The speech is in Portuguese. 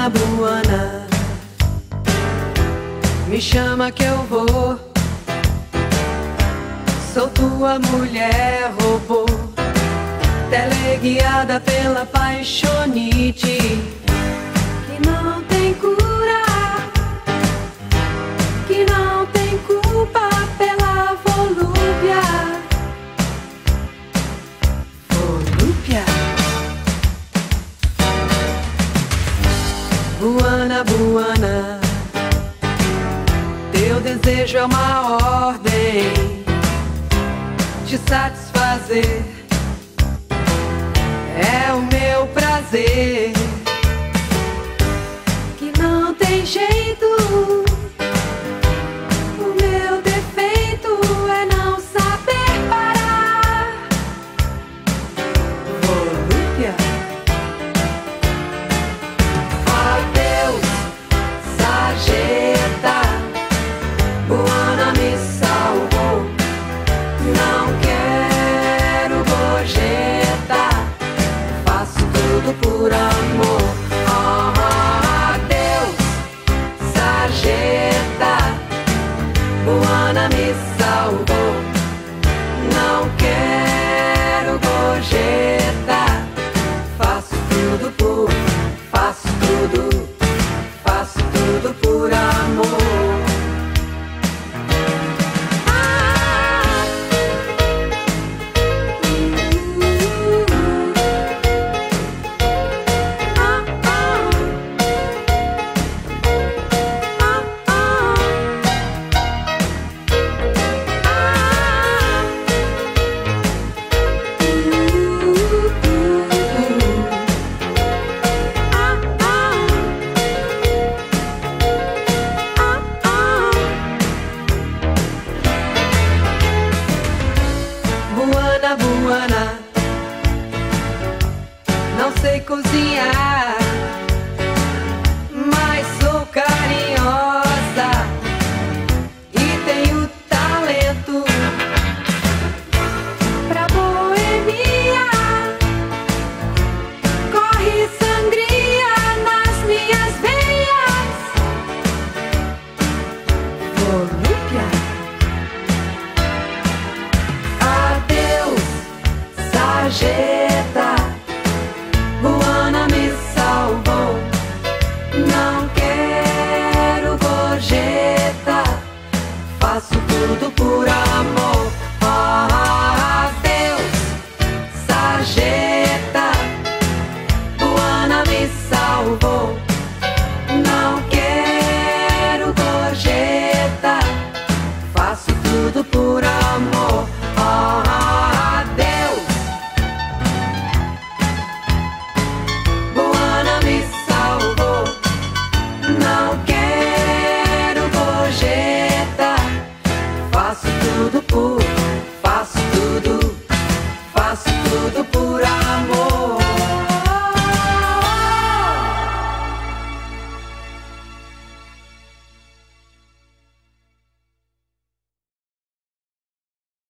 Buana, Buana, me chama que eu vou. Sou tua mulher robô, teleguiada pela paixonite que não tem cura, que não tem culpa pela volúpia. Volúpia. Buana, Buana, teu desejo é uma ordem de satisfazer, é o meu prazer que não tem jeito. O meu defeito é não saber parar. Volúpia. Adeus, sarjeta, Buana me salvou. Não quero gorjeta, faço tudo por amor. Adeus, sarjeta, Buana me salvou. Não quero gorjeta, faço tudo por amor. Buana, Buana, não sei cozinhar, mas sou carinhosa e tenho talento pra boemia. Corre sangria nas minhas veias. Volúpia. Sarjeta.